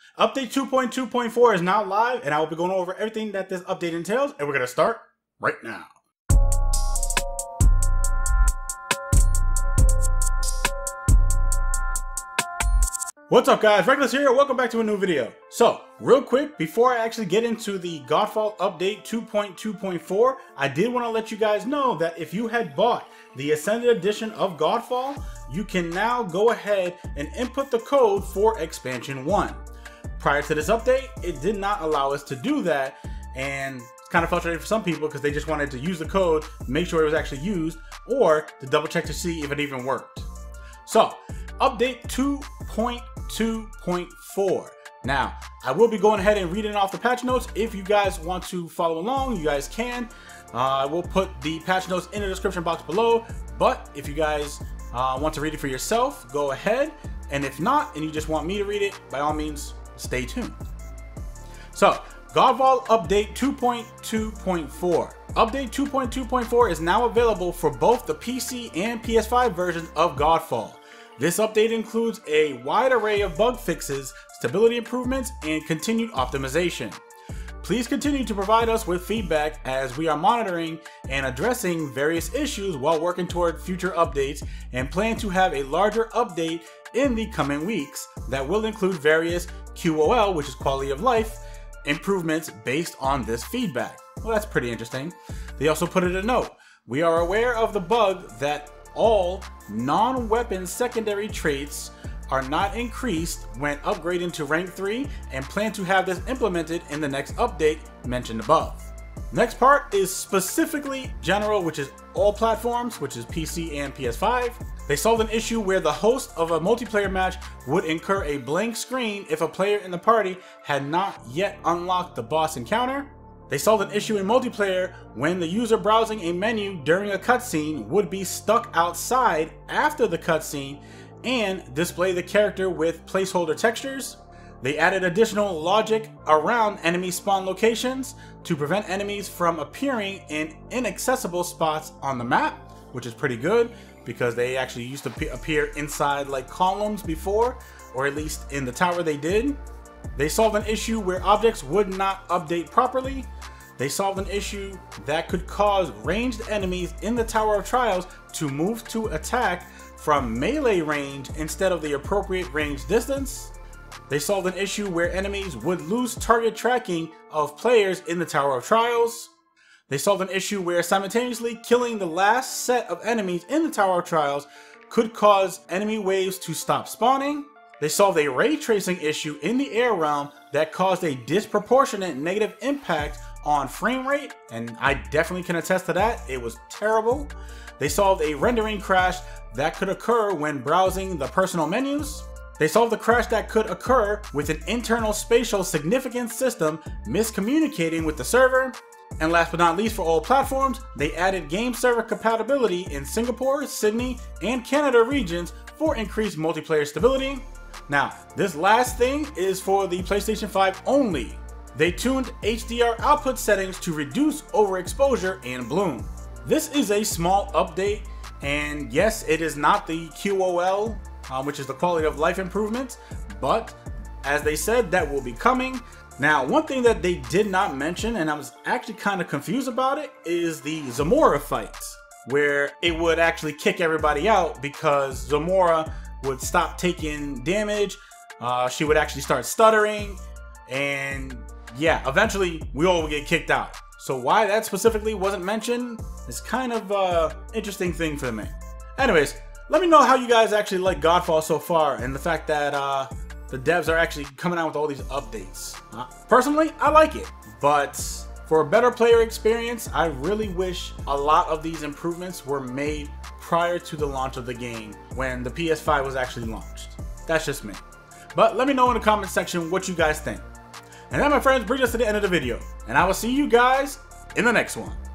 Update 2.2.4 is now live, and I will be going over everything that this update entails, and we're going to start right now. What's up guys, Reckless here, welcome back to a new video. So, real quick, before I actually get into the Godfall update 2.2.4, I did want to let you guys know that if you had bought the Ascended Edition of Godfall, you can now go ahead and input the code for Expansion 1. Prior to this update, it did not allow us to do that, and it's kind of frustrating for some people because they just wanted to use the code, make sure it was actually used, or to double check to see if it even worked. So, update 2.2.4. Now, I will be going ahead and reading off the patch notes. If you guys want to follow along, you guys can. I will put the patch notes in the description box below, but if you guys want to read it for yourself, go ahead. And if not, and you just want me to read it, by all means, stay tuned. So, Godfall Update 2.2.4. Update 2.2.4 is now available for both the PC and PS5 versions of Godfall. This update includes a wide array of bug fixes, stability improvements, and continued optimization. Please continue to provide us with feedback as we are monitoring and addressing various issues while working toward future updates, and plan to have a larger update in the coming weeks that will include various QOL, which is quality of life, improvements based on this feedback. Well, that's pretty interesting. They also put in a note. We are aware of the bug that all non-weapon secondary traits are not increased when upgrading to rank 3, and plan to have this implemented in the next update mentioned above. Next part is specifically general, which is all platforms, which is PC and PS5. They solved an issue where the host of a multiplayer match would incur a blank screen if a player in the party had not yet unlocked the boss encounter. They solved an issue in multiplayer when the user browsing a menu during a cutscene would be stuck outside after the cutscene and display the character with placeholder textures. They added additional logic around enemy spawn locations to prevent enemies from appearing in inaccessible spots on the map, which is pretty good because they actually used to appear inside like columns before, or at least in the tower they did. They solved an issue where objects would not update properly. They solved an issue that could cause ranged enemies in the Tower of Trials to move to attack from melee range instead of the appropriate range distance. They solved an issue where enemies would lose target tracking of players in the Tower of Trials. They solved an issue where simultaneously killing the last set of enemies in the Tower of Trials could cause enemy waves to stop spawning. They solved a ray tracing issue in the air realm that caused a disproportionate negative impact on frame rate, and I definitely can attest to that. It was terrible. They solved a rendering crash that could occur when browsing the personal menus. They solved the crash that could occur with an internal spatial significance system miscommunicating with the server. And last but not least, for all platforms, they added game server compatibility in Singapore, Sydney, and Canada regions for increased multiplayer stability. Now, this last thing is for the PlayStation 5 only. They tuned HDR output settings to reduce overexposure and bloom. This is a small update, and yes, it is not the QOL, which is the quality of life improvements, but as they said, that will be coming. Now, one thing that they did not mention, and I was actually kind of confused about it, is the Zamora fights, where it would actually kick everybody out because Zamora would stop taking damage, she would actually start stuttering, and yeah, eventually we all would get kicked out. So why that specifically wasn't mentioned is kind of an interesting thing for me. Anyways, let me know how you guys actually like Godfall so far, and the fact that the devs are actually coming out with all these updates. Personally, I like it, but for a better player experience, I really wish a lot of these improvements were made prior to the launch of the game when the PS5 was actually launched. That's just me. But let me know in the comment section what you guys think. And that, my friends, brings us to the end of the video, and I will see you guys in the next one.